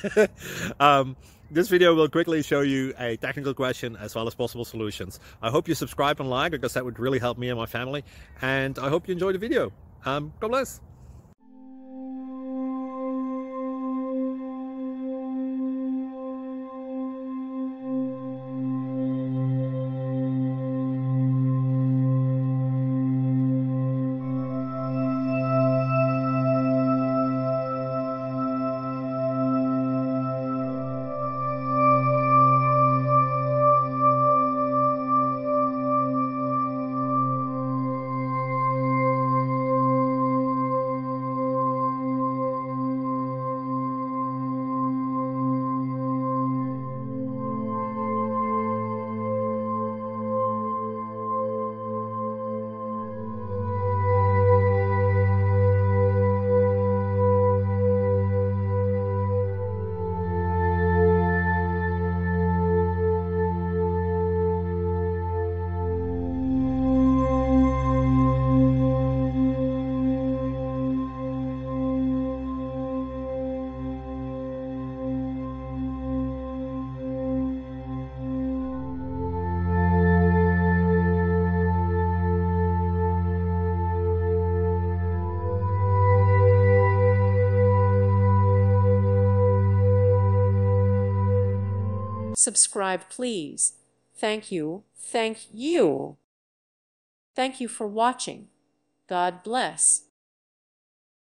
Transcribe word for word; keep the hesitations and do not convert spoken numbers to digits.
um, this video will quickly show you a technical question as well as possible solutions. I hope you subscribe and like, because that would really help me and my family. And I hope you enjoy the video. Um, God bless. Subscribe, please. Thank you. Thank you. Thank you for watching. God bless.